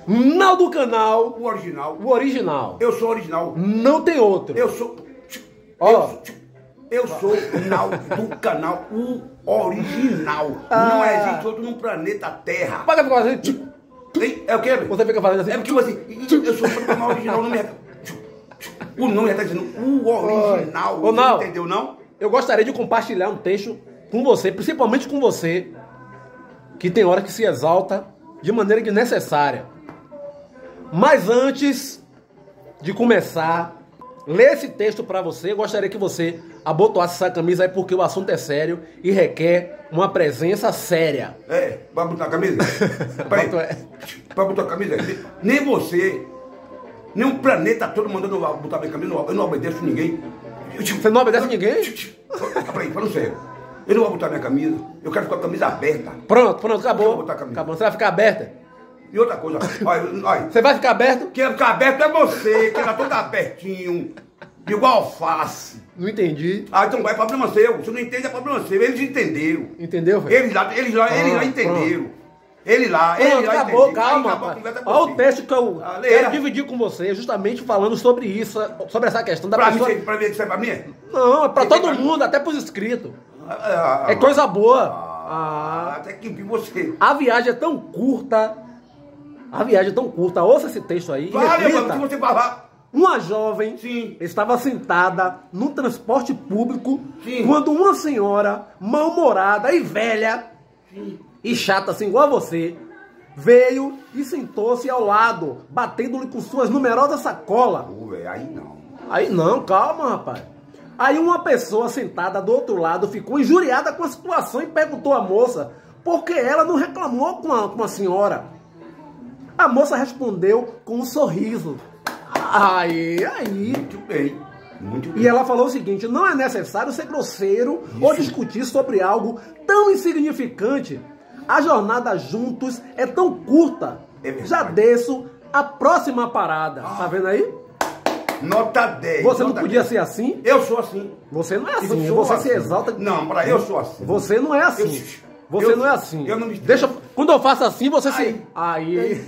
Não do canal. O original. O original. Eu sou original. Não tem outro. Eu sou... Ó. Eu sou do canal o original. Não existe outro no planeta Terra. Paga pra fazer. É o quê? Você fica fazendo assim. É tipo assim, eu sou do canal original, o nome é... O nome já tá dizendo o original. Ô, não. Você entendeu, não? Eu gostaria de compartilhar um texto com você, principalmente com você, que tem hora que se exalta de maneira desnecessária. Mas antes de começar, ler esse texto pra você, eu gostaria que você abotoasse essa camisa aí, porque o assunto é sério e requer uma presença séria. É, vai botar a camisa? Peraí, vai botar a camisa? Nem você, nem o planeta todo mandando botar a minha camisa, eu não obedeço ninguém. Você não obedece ninguém? Peraí, falando sério. Eu não vou botar minha camisa, eu quero ficar com a camisa aberta. Pronto, acabou. Eu vou botar a camisa. Acabou, você vai ficar aberta. E outra coisa, olha. Você vai ficar aberto? Quem vai ficar aberto é você, que era todo abertinho, igual alface. Não entendi. Ah, então é problema seu. Você não entende, é problema seu. Eles entenderam. Entendeu, velho? Eles lá entenderam. Ele lá acabou, entendeu. calma. Olha o texto que eu quero dividir com você, justamente falando sobre isso, sobre essa questão da pessoa... Pra mim, isso é pra mim? Não, é pra todo mundo, até pros inscritos. É coisa boa. Até que você... A viagem é tão curta. Ouça esse texto aí. Vale, mano, se você falar... Uma jovem Sim. estava sentada no transporte público. Sim. Quando uma senhora mal-humorada e velha... Sim. E chata assim, igual a você, veio e sentou-se ao lado, batendo-lhe com suas numerosas sacolas. Aí não. Aí não, calma, rapaz. Aí uma pessoa sentada do outro lado ficou injuriada com a situação e perguntou à moça por que ela não reclamou com a senhora. A moça respondeu com um sorriso. Aí. Muito bem. Muito bem. E ela falou o seguinte: não é necessário ser grosseiro ou discutir sobre algo tão insignificante. A jornada juntos é tão curta. Já desço a próxima parada. Tá vendo aí? Nota 10. Você não podia ser assim? Eu sou assim. Você não é assim. Você se exalta. Não, para eu sou assim. Você não é assim. Você não é assim. Eu não me... Deixa. Quando eu faço assim, você se. Aí.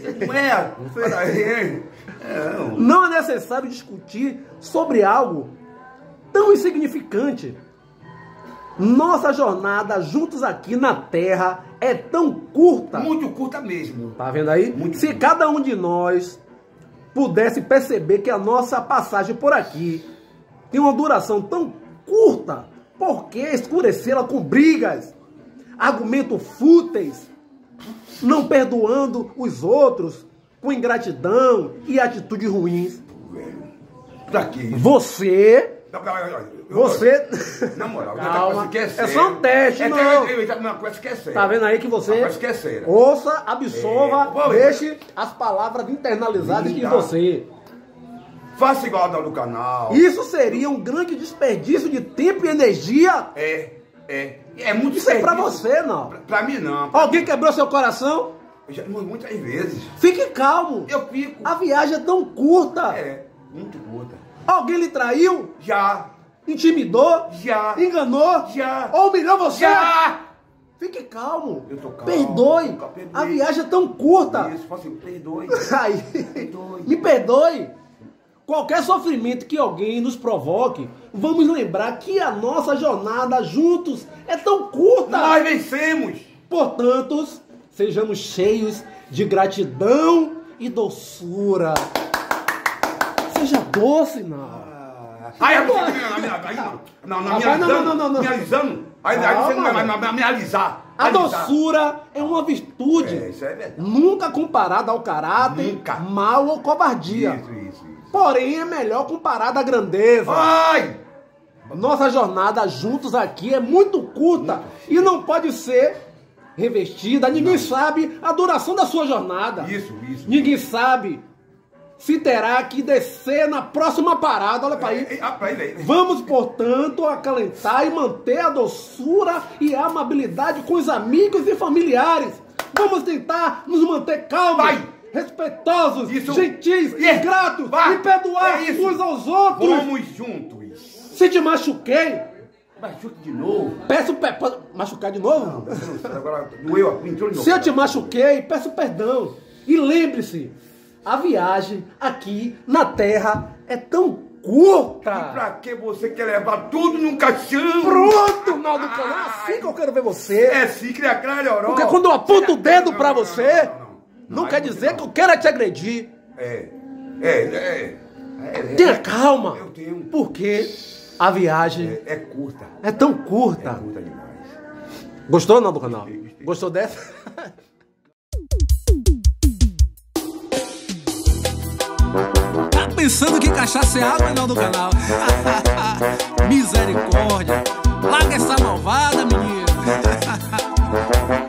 Não é necessário discutir sobre algo tão insignificante. Nossa jornada juntos aqui na Terra é tão curta. Muito curta mesmo. Tá vendo aí? Muito Se curta. cada um de nós pudesse perceber que a nossa passagem por aqui tem uma duração tão curta, por que escurecê-la com brigas, argumentos fúteis, não perdoando os outros, com ingratidão e atitudes ruins? Pra que isso? Você... Na moral, calma, que é é só um teste, não. Uma coisa que é séria. Tá vendo aí que você... Uma coisa que é séria. Ouça, absorva, deixe as palavras internalizadas em você. Faça igual a do canal. Isso seria um grande desperdício de tempo e energia? É muito Isso é pra você, não. Pra mim, não. Alguém quebrou seu coração? Muitas vezes. Fique calmo. Eu fico. A viagem é tão curta. Muito curta. Alguém lhe traiu? Já. Intimidou? Já. Enganou? Já. Ou humilhou você? Já. Fique calmo. Eu tô calmo. Perdoe. A viagem é tão curta. Isso, assim, perdoe. Aí. Perdoe. Me perdoe. Qualquer sofrimento que alguém nos provoque, vamos lembrar que a nossa jornada juntos é tão curta. Nós vencemos. Portanto, sejamos cheios de gratidão e doçura. Seja doce, não. Não, me alisando. Aí você não vai me alisar. A doçura é uma virtude. Isso é verdade. Nunca comparada ao caráter, mal ou covardia. Isso. Porém, é melhor comparada à grandeza. Ai! Nossa jornada juntos aqui é muito curta e não pode ser revestida. Ninguém sabe a duração da sua jornada. Isso. Ninguém sabe se terá que descer na próxima parada. Olha para aí. Vamos, portanto, acalentar e manter a doçura e a amabilidade com os amigos e familiares. Vamos tentar nos manter calmos, respeitosos, gentis, gratos e perdoar uns aos outros. Vamos juntos. Se te machuquei, machuque de novo. Machucar de novo? Não, agora doeu, entrou de novo. Se eu te machuquei, peço perdão. E lembre-se, a viagem aqui na Terra é tão curta. E pra que você quer levar tudo num caixão? Pronto, Naldo Canal, é assim que eu quero ver você. É assim que é clara, Europa. Porque quando eu aponto o dedo pra você, não quer dizer que eu quero te agredir. Tenha calma. Eu tenho. Porque a viagem é curta. É tão curta. É curta demais. Gostou, Naldo Canal? Gostou dessa? Tá pensando que cachaça é água, Naldo Canal? Misericórdia. Larga essa malvada, menino.